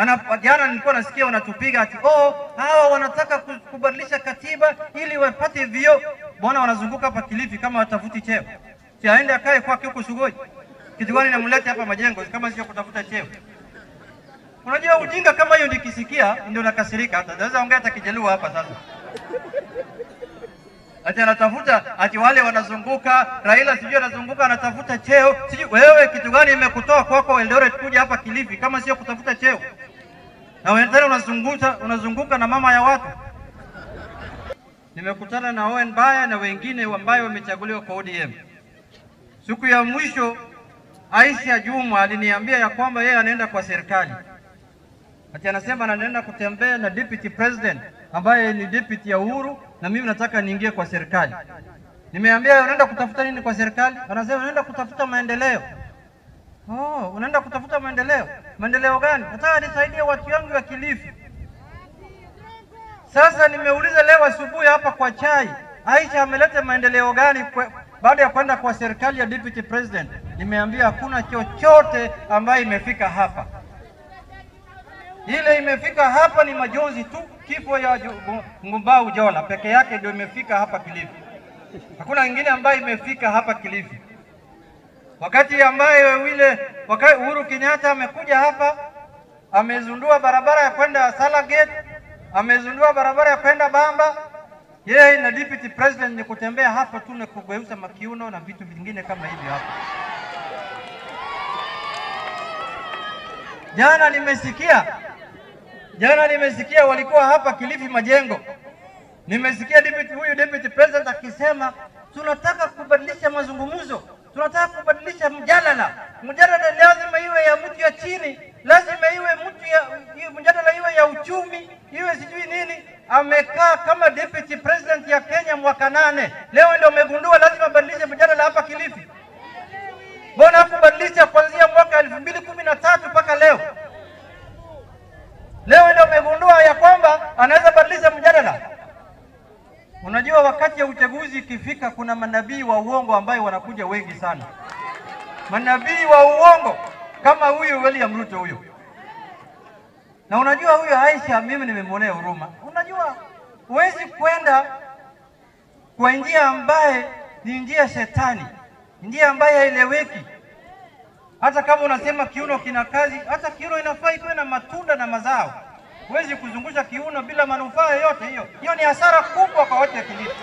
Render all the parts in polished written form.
Jana nilikuwa nasikia wanatupiga ati hawa wanataka kubadilisha katiba ili wapate vio. Bwana wanazunguka hapa Kilifi kama watafuti cheo. Si aende akae kwake huko Sugoi. Kitu gani namleta hapa Majengo kama sio kutafuta cheo? Unajua ujinga kama hiyo nikisikia ndio nakasirika hata. Naweza ongea hata Kijaluo hapa sasa. Ati anatafuta ati wale wanazunguka, Raila sijui anazunguka anatafuta cheo. Sijui wewe kitu gani imekutoa kwako Eldoret kuja hapa Kilifi kama sio kutafuta cheo? Na wewe tena unazunguka na mama ya watu. Nimekutana na Owen Baya na wengine ambao wamechaguliwa kwa ODM. Siku ya mwisho Aisha Juma aliniambia ya kwamba yeye anaenda kwa serikali. Ati anasema anaenda kutembea na deputy president ambaye ni deputy ya Uhuru na mimi nataka niingie kwa serikali. Nimeambia unaenda kutafuta nini kwa serikali? Anasema unaenda kutafuta maendeleo. Unaenda kutafuta maendeleo. Maendeleo gani? Nataka nisaidie watu wangu wa Kilifi. Sasa nimeuliza leo asubuhi hapa kwa chai, Aisha ameleta maendeleo gani baada ya kwenda kwa serikali ya deputy president? Nimeambia hakuna chochote ambaye imefika hapa. Ile imefika hapa ni majonzi tu, kifo ya Ngumbau Jola peke yake ndio imefika hapa Kilifi. Hakuna wengine ambaye imefika hapa Kilifi. Wakati Uhuru Kenyatta amekuja hapa, amezundua barabara ya kwenda Salagate, amezundua barabara ya kwenda Bamba. Yeye na deputy president ni kutembea hapa tu na kugeuza makiuno na vitu vingine kama hivi hapa. Jana nimesikia walikuwa hapa Kilifi Majengo. Nimesikia deputy president akisema tunataka kubadilisha mazungumzo, tunataka kubadilisha mjadala. Mjadala lazima iwe ya mtu ya chini, lazima iwe mjadala iwe ya uchumi, iwe sijui nini. Amekaa kama deputy president ya Kenya mwaka 8. Leo ndio amegundua lazima badilishe mjadala hapa Kilifi. Mbona hakubadilisha kuanzia mwaka 2013 mpaka leo? Leo ndio amegundua ya kwamba anaweza badilisha mjadala. Unajua wakati ya uchaguzi ikifika kuna manabii wa uongo ambao wanakuja wengi sana. Manabii wa uongo kama huyu William Ruto huyu. Na unajua huyu Aisha mimi nimemwonea huruma. Unajua huwezi kwenda kwa njia ambaye ni njia shetani, njia ambaye haieleweki. Hata kama unasema kiuno kina kazi, hata kiuno inafaa iwe na matunda na mazao. Huwezi kuzungusha kiuno bila manufaa yoyote hiyo. Hiyo ni hasara kubwa kwa watu wa Kilifi.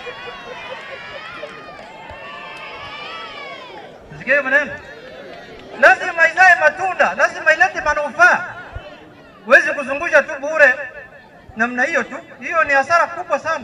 Sikia maneno. Lazima izae matunda, lazima ilete manufaa. Huwezi kuzungusha tu bure namna hiyo tu. Hiyo ni hasara kubwa sana.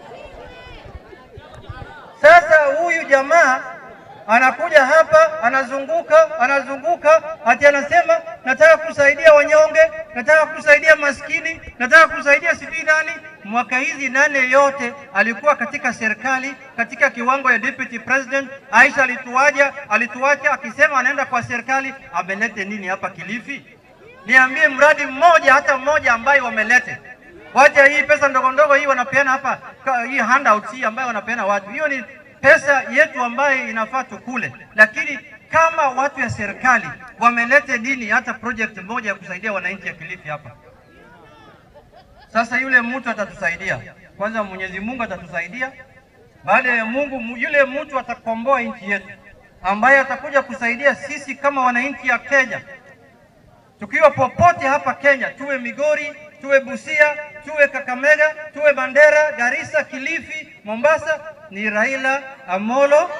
Sasa huyu jamaa anakuja hapa, anazunguka, ati anasema nataka kusaidia wanyonge, nataka kusaidia maskini, nataka kusaidia sijui nani. Mwaka hizi 8 yote alikuwa katika serikali, katika kiwango ya deputy president. Aisha alituacha akisema anaenda kwa serikali. Amelete nini hapa Kilifi? Niambie mradi mmoja, hata mmoja ambaye wamelete. Wacha hii pesa ndogo hii wanapeana hapa, hii handouts hii ambayo wanapeana watu. Hiyo ni pesa yetu ambayo inafaa tukule. Lakini kama watu ya serikali wamelete nini hata project moja ya kusaidia wananchi ya Kilifi hapa? Sasa yule mtu atatusaidia. Kwanza Mwenyezi Mungu atatusaidia. Baada ya Mungu yule mtu atakomboa nchi yetu, ambaye atakuja kusaidia sisi kama wananchi ya Kenya. Tukiwa popote hapa Kenya, tuwe Migori, tuwe Busia, tuwe Kakamega, tuwe Mandera, Garissa, Kilifi, Mombasa, ni Raila Amolo